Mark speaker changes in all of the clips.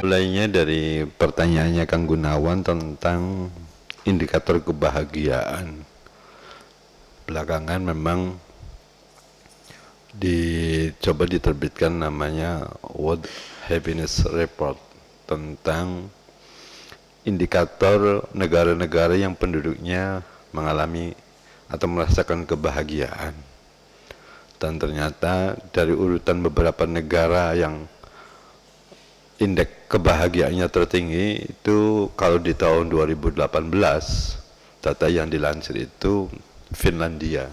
Speaker 1: Mulainya dari pertanyaannya Kang Gunawan tentang indikator kebahagiaan. Belakangan memang dicoba diterbitkan namanya World Happiness Report tentang indikator negara-negara yang penduduknya mengalami atau merasakan kebahagiaan. Dan ternyata dari urutan beberapa negara yang indeks kebahagiaannya tertinggi itu kalau di tahun 2018 data yang dilansir itu Finlandia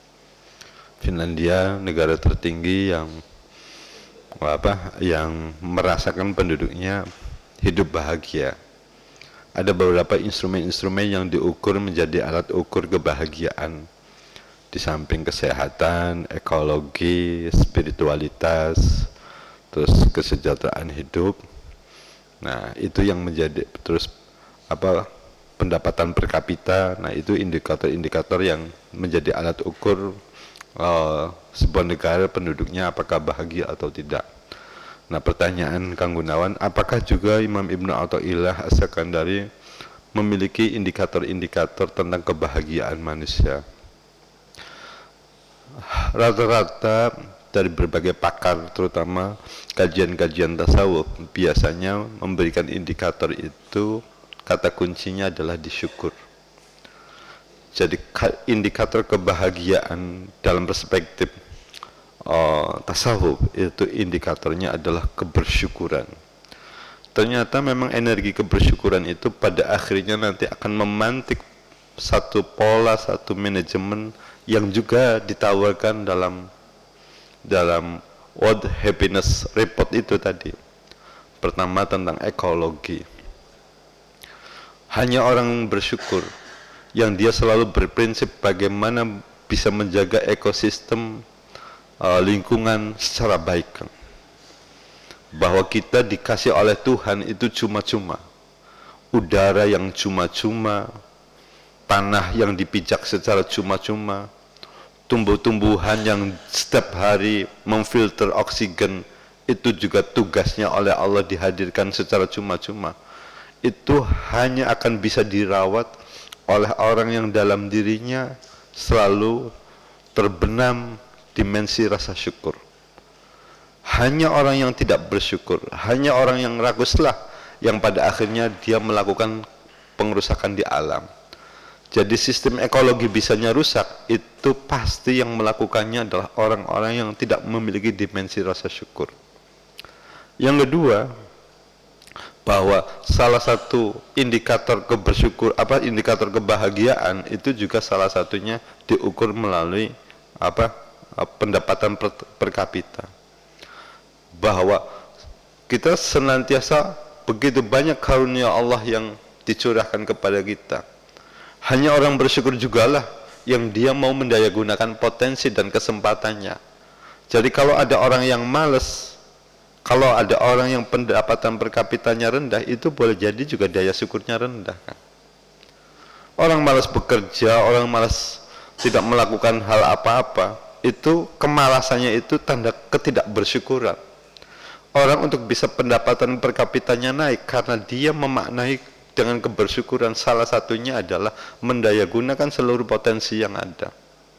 Speaker 1: negara tertinggi yang merasakan penduduknya hidup bahagia. Ada beberapa instrumen-instrumen yang diukur menjadi alat ukur kebahagiaan, di samping kesehatan, ekologi, spiritualitas, terus kesejahteraan hidup. Nah, itu yang menjadi terus pendapatan per kapita. Nah, itu indikator-indikator yang menjadi alat ukur sebuah negara penduduknya apakah bahagia atau tidak. Nah, pertanyaan Kang Gunawan, apakah juga Imam Ibnu Athaillah As-Sakandari memiliki indikator-indikator tentang kebahagiaan manusia? Rata-rata dari berbagai pakar, terutama kajian-kajian tasawuf, biasanya memberikan indikator itu, kata kuncinya adalah disyukur. Jadi indikator kebahagiaan dalam perspektif tasawuf itu indikatornya adalah kebersyukuran. Ternyata memang energi kebersyukuran itu pada akhirnya nanti akan memantik satu pola, satu manajemen yang juga ditawarkan dalam World Happiness Report itu tadi. Pertama tentang ekologi. Hanya orang bersyukur yang dia selalu berprinsip bagaimana bisa menjaga ekosistem lingkungan secara baik, bahwa kita dikasih oleh Tuhan itu cuma-cuma, udara yang cuma-cuma, tanah yang dipijak secara cuma-cuma, tumbuh-tumbuhan yang setiap hari memfilter oksigen itu juga tugasnya oleh Allah dihadirkan secara cuma-cuma. Itu hanya akan bisa dirawat oleh orang yang dalam dirinya selalu terbenam dimensi rasa syukur. Hanya orang yang tidak bersyukur, hanya orang yang raguslah yang pada akhirnya dia melakukan pengerusakan di alam. Jadi sistem ekologi bisanya rusak, itu pasti yang melakukannya adalah orang-orang yang tidak memiliki dimensi rasa syukur. Yang kedua, bahwa salah satu indikator indikator kebahagiaan itu juga salah satunya diukur melalui pendapatan per kapita. Bahwa kita senantiasa begitu banyak karunia Allah yang dicurahkan kepada kita. Hanya orang bersyukur jugalah yang dia mau mendayagunakan potensi dan kesempatannya. Jadi kalau ada orang yang malas, kalau ada orang yang pendapatan per kapitanya rendah, itu boleh jadi juga daya syukurnya rendah kan. Orang malas bekerja, orang malas tidak melakukan hal apa-apa, itu kemalasannya itu tanda ketidakbersyukuran. Orang untuk bisa pendapatan per kapitanya naik karena dia memaknai dengan kebersyukuran, salah satunya adalah mendayagunakan seluruh potensi yang ada.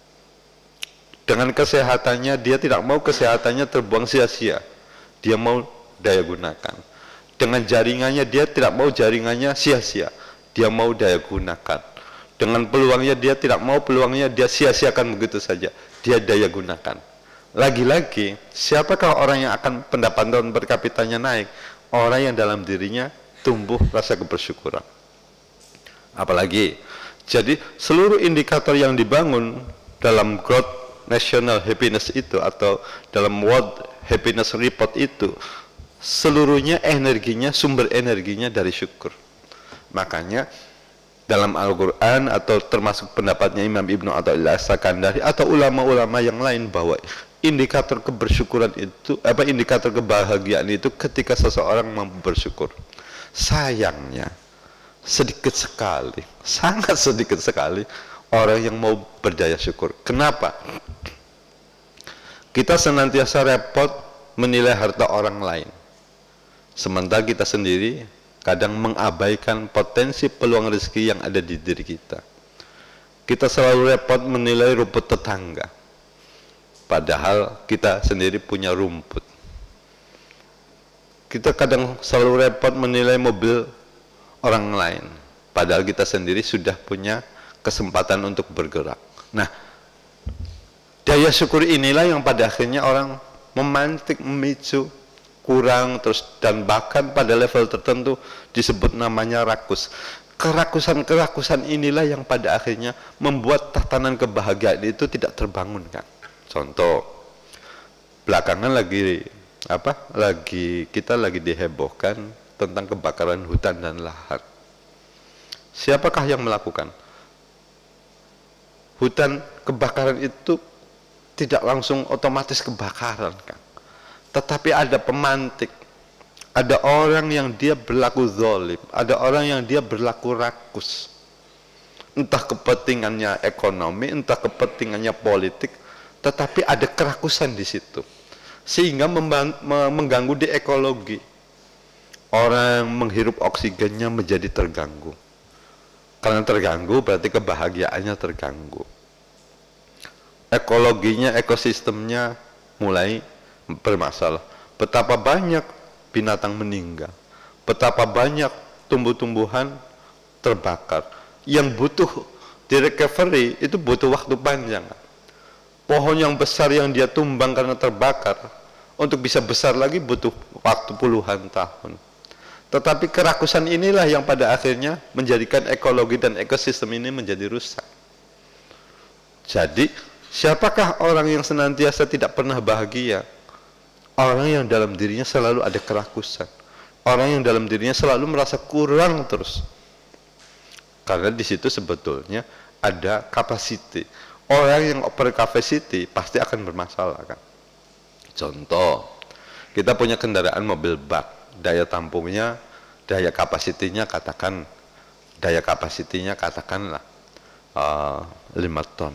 Speaker 1: Dengan kesehatannya, dia tidak mau kesehatannya terbuang sia-sia, dia mau daya gunakan. Dengan jaringannya, dia tidak mau jaringannya sia-sia, dia mau daya gunakan. Dengan peluangnya, dia tidak mau peluangnya dia sia-siakan begitu saja, dia daya gunakan. Lagi-lagi, siapakah orang yang akan pendapatan per kapitanya naik? Orang yang dalam dirinya tumbuh rasa kebersyukuran. Apalagi, jadi seluruh indikator yang dibangun dalam Growth National Happiness itu atau dalam World Happiness Report itu, seluruhnya energinya, sumber energinya dari syukur. Makanya dalam Al-Quran atau termasuk pendapatnya Imam Ibnu Athaillah As-Sakandari atau ulama-ulama yang lain, bahwa indikator kebersyukuran itu, indikator kebahagiaan itu ketika seseorang mampu bersyukur. Sayangnya sedikit sekali, sangat sedikit sekali orang yang mau berdaya syukur. Kenapa? Kita senantiasa repot menilai harta orang lain. Sementara kita sendiri kadang mengabaikan potensi peluang rezeki yang ada di diri kita. Kita selalu repot menilai rumput tetangga, padahal kita sendiri punya rumput. Kita kadang selalu repot menilai mobil orang lain, padahal kita sendiri sudah punya kesempatan untuk bergerak. Nah, daya syukur inilah yang pada akhirnya orang memantik, memicu, kurang, terus dan bahkan pada level tertentu disebut namanya rakus. Kerakusan-kerakusan inilah yang pada akhirnya membuat tatanan kebahagiaan itu tidak terbangun, kan. Contoh, belakangan kita lagi dihebohkan tentang kebakaran hutan dan lahan. Siapakah yang melakukan? Hutan kebakaran itu tidak langsung otomatis kebakaran, kan. Tetapi ada pemantik. Ada orang yang dia berlaku zalim, ada orang yang dia berlaku rakus. Entah kepentingannya ekonomi, entah kepentingannya politik, tetapi ada kerakusan di situ. Sehingga mengganggu di ekologi. Orang menghirup oksigennya menjadi terganggu. Karena terganggu berarti kebahagiaannya terganggu. Ekologinya, ekosistemnya mulai bermasalah. Betapa banyak binatang meninggal, betapa banyak tumbuh-tumbuhan terbakar. Yang butuh di recovery itu butuh waktu panjang. Pohon yang besar yang dia tumbang karena terbakar, untuk bisa besar lagi butuh waktu puluhan tahun. Tetapi kerakusan inilah yang pada akhirnya menjadikan ekologi dan ekosistem ini menjadi rusak. Jadi, siapakah orang yang senantiasa tidak pernah bahagia? Orang yang dalam dirinya selalu ada kerakusan. Orang yang dalam dirinya selalu merasa kurang terus. Karena di situ sebetulnya ada capacity. Orang yang over capacity pasti akan bermasalah, kan. Contoh, kita punya kendaraan mobil bak, daya tampungnya, daya kapasitinya katakanlah 5 ton.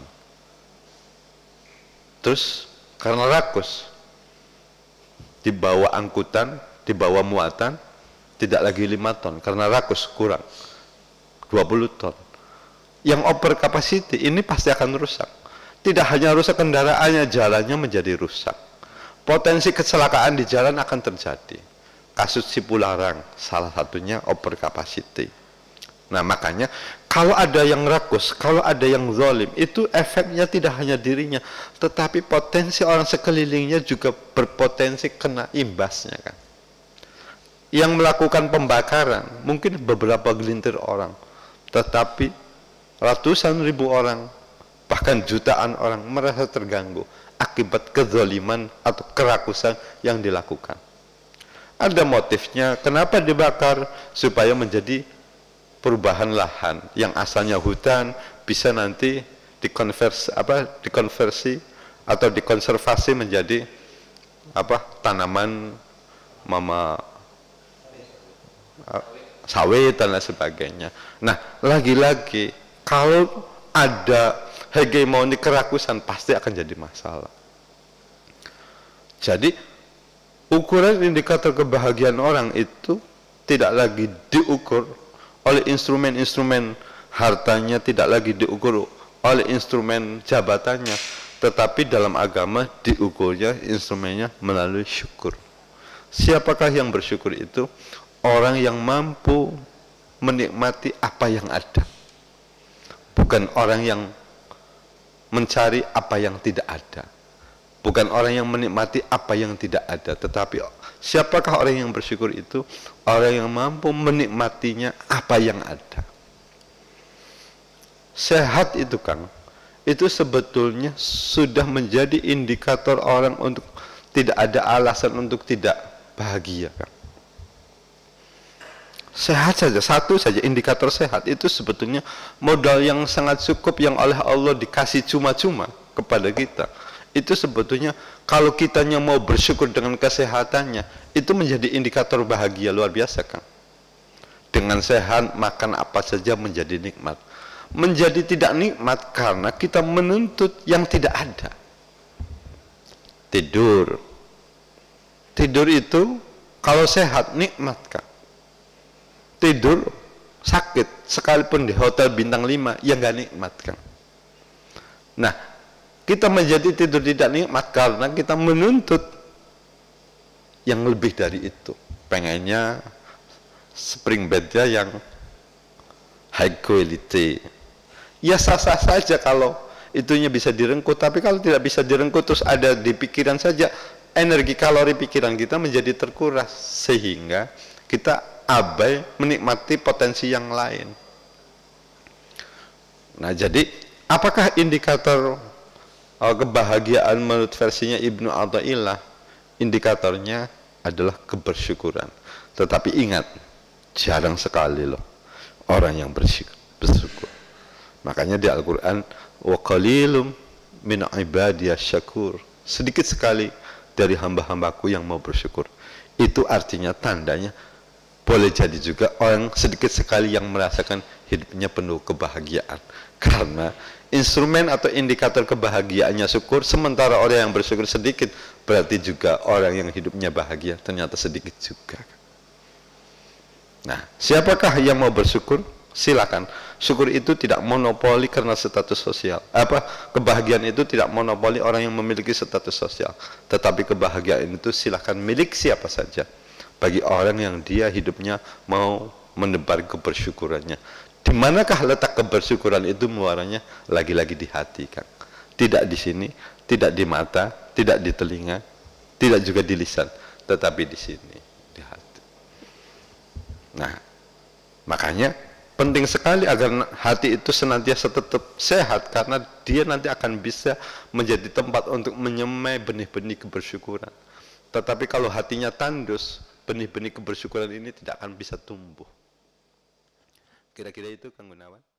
Speaker 1: Terus karena rakus, dibawa angkutan, dibawa muatan, tidak lagi 5 ton, karena rakus kurang 20 ton. Yang over capacity ini pasti akan rusak. Tidak hanya rusak kendaraannya, jalannya menjadi rusak. Potensi kecelakaan di jalan akan terjadi. Kasus Cipularang salah satunya over capacity. Nah, makanya kalau ada yang rakus, kalau ada yang zalim, itu efeknya tidak hanya dirinya, tetapi potensi orang sekelilingnya juga berpotensi kena imbasnya, kan. Yang melakukan pembakaran mungkin beberapa gelintir orang, tetapi ratusan ribu orang, bahkan jutaan orang merasa terganggu akibat kezaliman atau kerakusan yang dilakukan. Ada motifnya, kenapa dibakar? Supaya menjadi perubahan lahan yang asalnya hutan bisa nanti dikonversi atau dikonservasi menjadi tanaman sawit dan lain sebagainya. Nah, lagi-lagi kalau ada hegemoni kerakusan pasti akan jadi masalah. Jadi ukuran indikator kebahagiaan orang itu tidak lagi diukur oleh instrumen-instrumen hartanya, tidak lagi diukur oleh instrumen jabatannya, tetapi dalam agama diukurnya instrumennya melalui syukur. Siapakah yang bersyukur itu? Orang yang mampu menikmati apa yang ada, bukan orang yang mencari apa yang tidak ada, bukan orang yang menikmati apa yang tidak ada, tetapi siapakah orang yang bersyukur itu? Orang yang mampu menikmatinya apa yang ada. Sehat itu, Kang, itu sebetulnya sudah menjadi indikator orang untuk tidak ada alasan untuk tidak bahagia, Kang. Sehat saja, satu saja indikator sehat itu sebetulnya modal yang sangat cukup yang oleh Allah dikasih cuma-cuma kepada kita. Itu sebetulnya kalau kitanya mau bersyukur dengan kesehatannya, itu menjadi indikator bahagia luar biasa, Kang. Dengan sehat, makan apa saja menjadi nikmat. Menjadi tidak nikmat karena kita menuntut yang tidak ada. Tidur itu Kalau sehat nikmat Kang. Tidur sakit sekalipun di hotel bintang 5 ya nggak nikmat Kang. Nah, kita menjadi tidur tidak nikmat karena kita menuntut yang lebih dari itu. Pengennya spring bednya yang high quality. Ya sah-sah saja kalau itunya bisa direngkuh, tapi kalau tidak bisa direngkuh terus ada di pikiran saja, energi kalori pikiran kita menjadi terkuras sehingga kita abai menikmati potensi yang lain. Nah, jadi apakah indikator kebahagiaan menurut versinya Ibnu Athaillah? Indikatornya adalah kebersyukuran. Tetapi ingat, jarang sekali loh orang yang bersyukur. Makanya di Al-Quran, wa qalilum min ibadiyas syakur, sedikit sekali dari hamba-hambaku yang mau bersyukur. Itu artinya tandanya boleh jadi juga orang sedikit sekali yang merasakan hidupnya penuh kebahagiaan, karena instrumen atau indikator kebahagiaannya syukur, sementara orang yang bersyukur sedikit, berarti juga orang yang hidupnya bahagia ternyata sedikit juga. Nah, siapakah yang mau bersyukur? Silakan. Syukur itu tidak monopoli karena status sosial. Kebahagiaan itu tidak monopoli orang yang memiliki status sosial. Tetapi kebahagiaan itu silakan milik siapa saja. Bagi orang yang dia hidupnya mau menebar kebersyukurannya. Di manakah letak kebersyukuran itu muaranya? Lagi-lagi di hati, Kang. Tidak di sini, tidak di mata, tidak di telinga, tidak juga di lisan, tetapi di sini, di hati. Nah, makanya penting sekali agar hati itu senantiasa tetap sehat, karena dia nanti akan bisa menjadi tempat untuk menyemai benih-benih kebersyukuran. Tetapi kalau hatinya tandus, benih-benih kebersyukuran ini tidak akan bisa tumbuh. Kira-kira itu Kang Gunawan.